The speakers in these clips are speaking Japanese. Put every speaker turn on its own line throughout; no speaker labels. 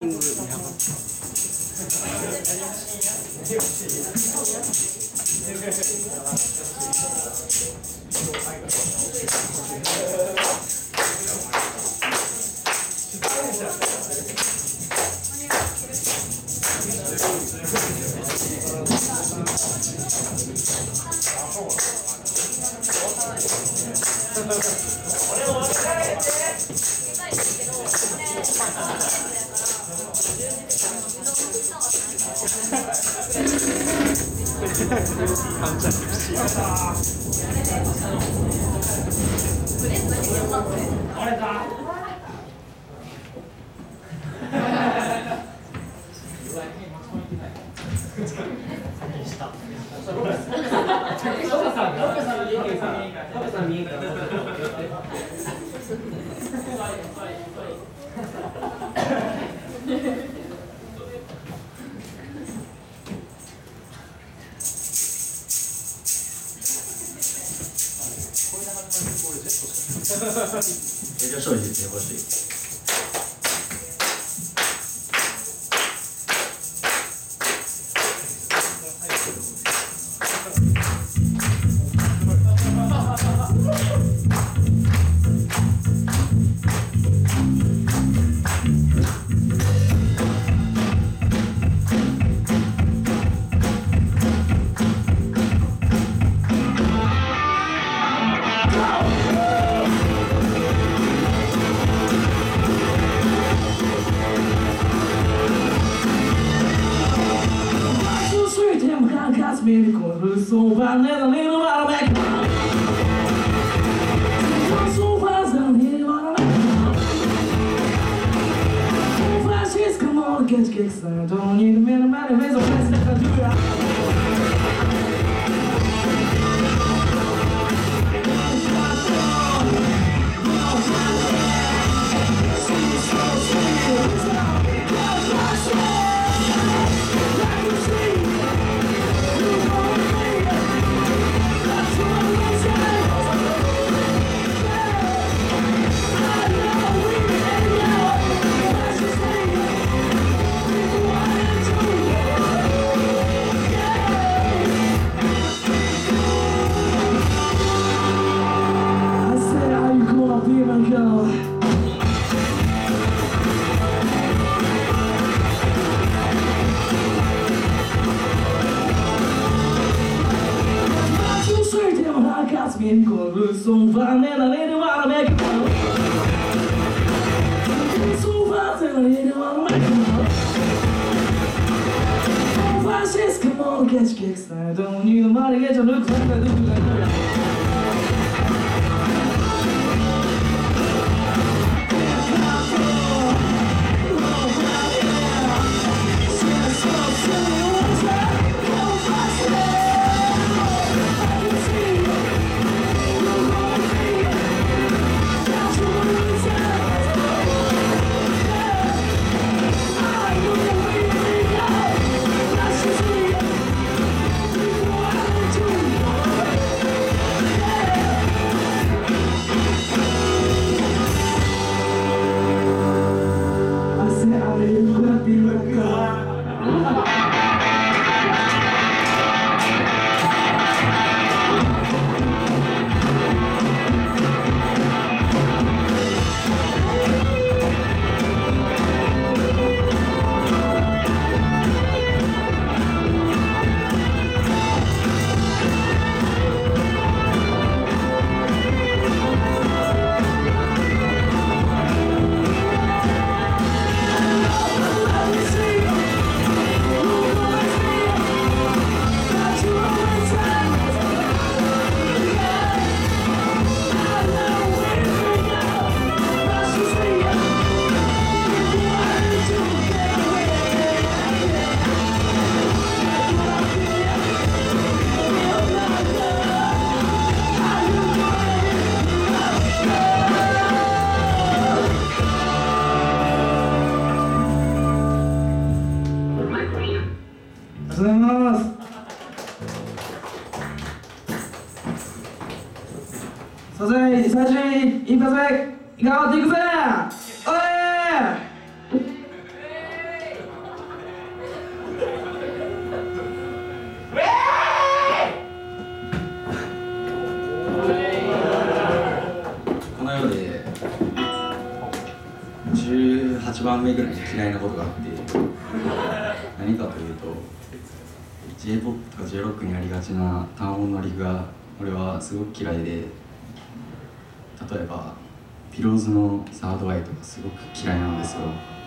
就设计结合水。
me conversou valendo ali no Arameca. Conversou vazando ali no Arameca. Um fascista come on, get kickstart. Don't need a minute, man, raise a place that I do that. Me conversou valendo ali no Arameca. Conversou valendo ali no Arameca. Um fascista come on, get kickstart. Don't need a money, get your looks like I do.最初に一発目頑張っていくぜ。おい
目ぐらいに嫌いなことがあって何かというと J-POP とか J-ROCK にありがちな単音のリフが俺はすごく嫌いで、例えばピローズのサードアイとかすごく嫌いなんですよ。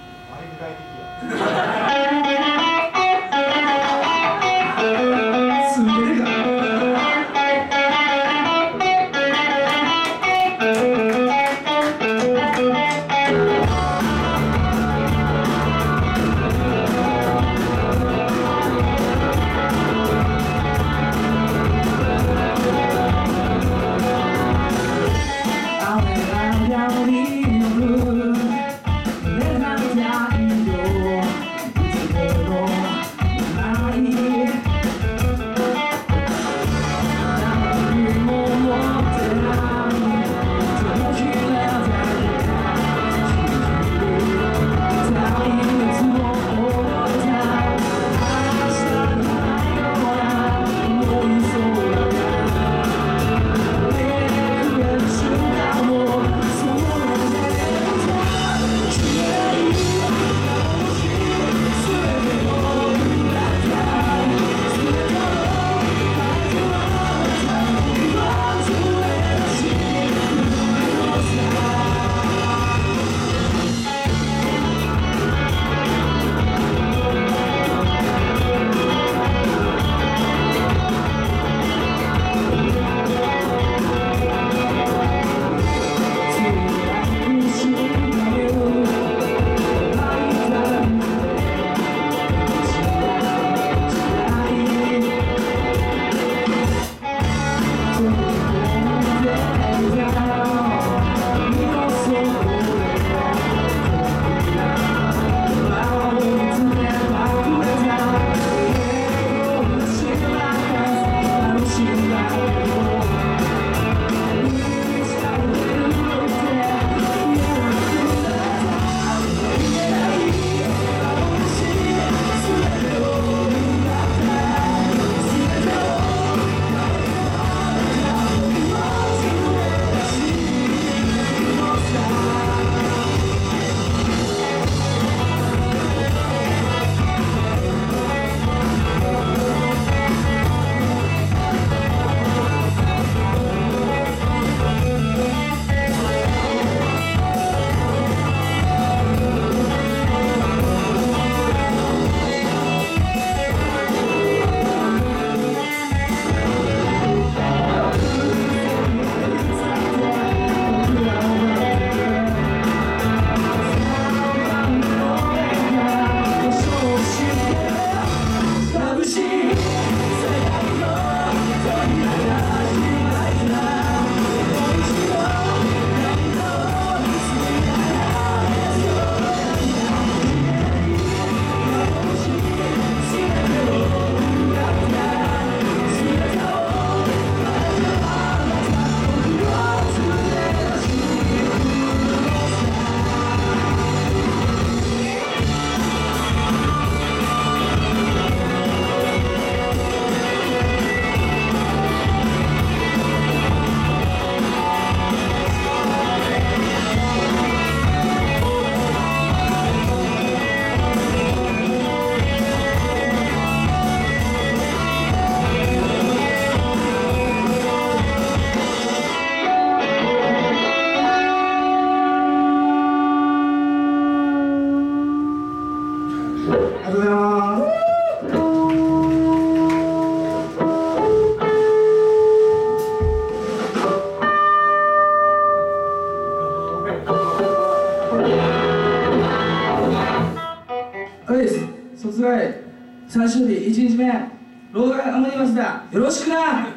卒業最終日1日目廊下頑張りました。よろしくな。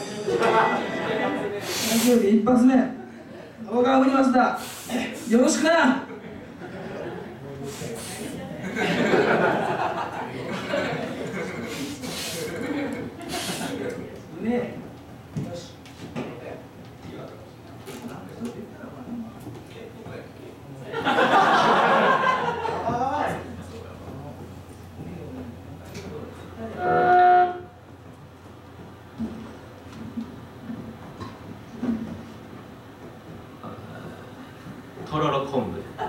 最終日一発目廊下頑張りました。よろしくな。ねえ、よし。
とろろ昆布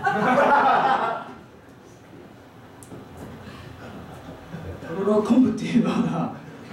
とろろ昆布っていうのは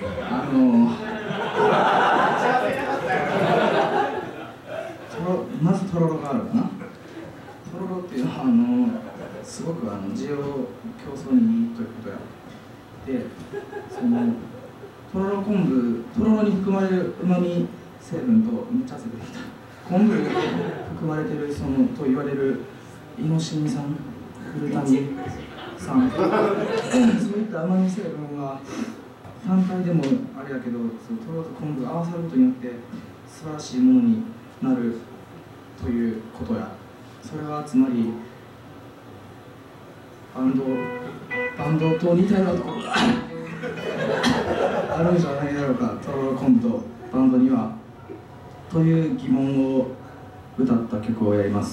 まずとろろがあるかな。とろろっていうのはすごく需要競争にいいということや。で、そのとろろ昆布、とろろに含まれるうまみ成分とめっちゃ汗出てきた。昆布に含まれてると言われるイノシン酸、グルタミン酸、そういった甘み成分は単体でもあれやけど、そのとろろと昆布が合わさることによって素晴らしいものになるということや。それはつまりバンドと似たようなところがあるんじゃないだろうか、とろろ昆布とバンドには。という疑問を歌った曲をやります。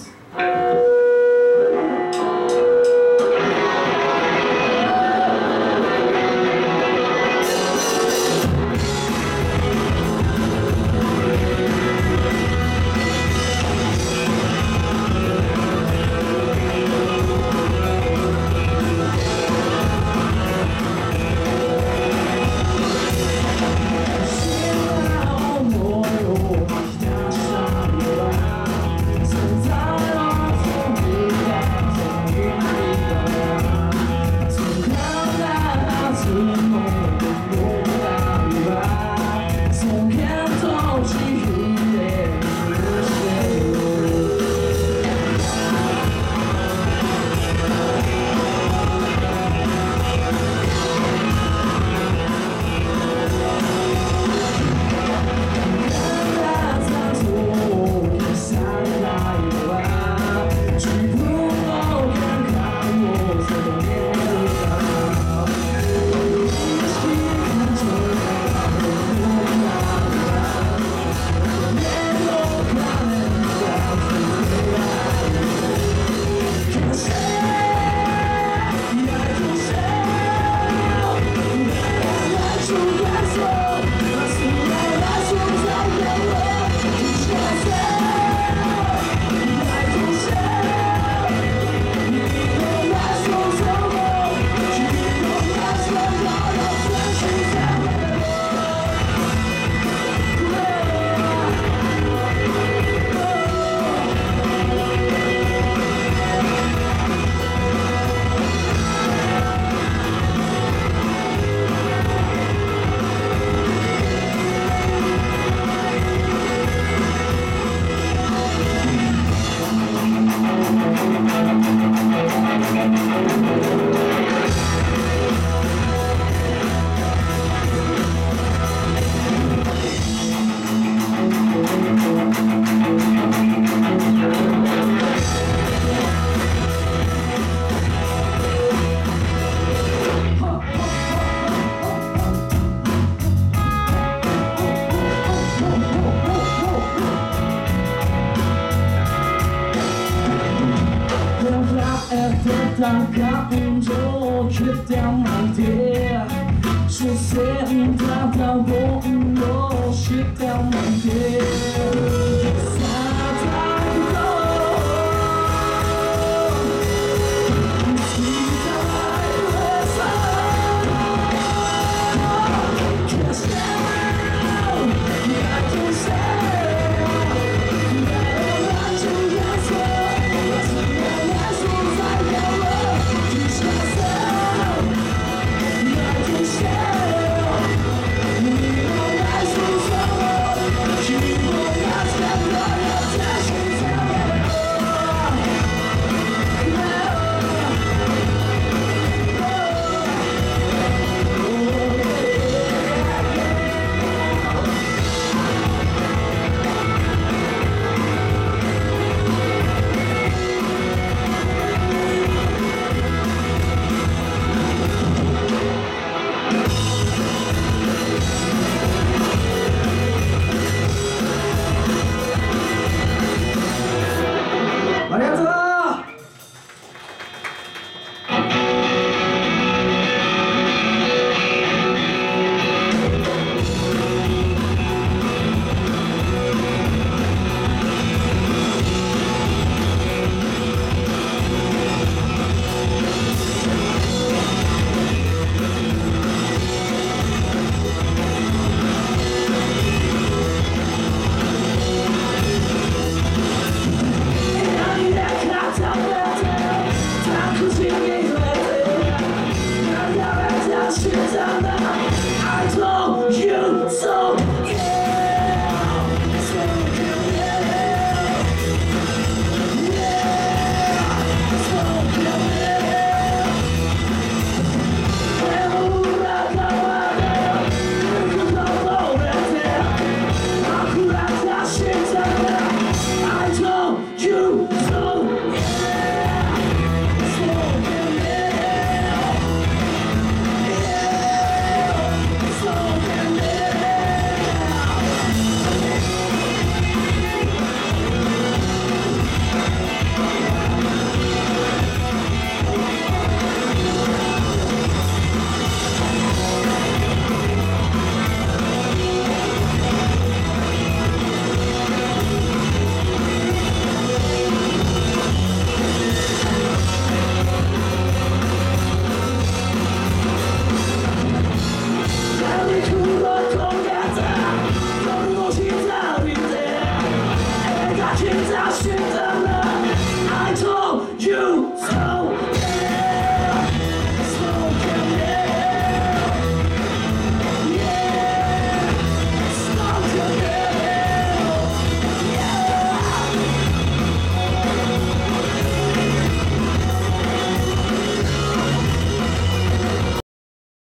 感情決断なんて所詮ただ煩悩したなんて